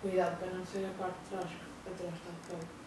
Cuidado para não ser a parte de trás, atrás está feio.